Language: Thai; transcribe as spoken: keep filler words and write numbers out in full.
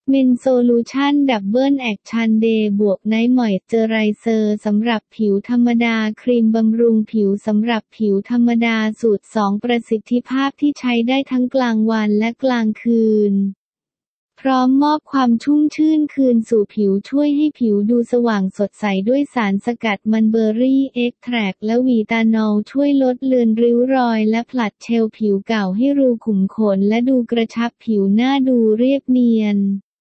เมนโซลูชั่นดับเบิลแอคชั่นเดย์บวกไนท์มอยเจอไรเซอร์สำหรับผิวธรรมดาครีมบำรุงผิวสำหรับผิวธรรมดาสูตรสองประสิทธิภาพที่ใช้ได้ทั้งกลางวันและกลางคืนพร้อมมอบความชุ่มชื่นคืนสู่ผิวช่วยให้ผิวดูสว่างสดใสด้วยสารสกัดมันเบอร์รี่เอ็กแทรคและวีตานอลช่วยลดเลือนริ้วรอยและผลัดเชลล์ผิวเก่าให้รูขุมขนและดูกระชับผิวหน้าดูเรียบเนียน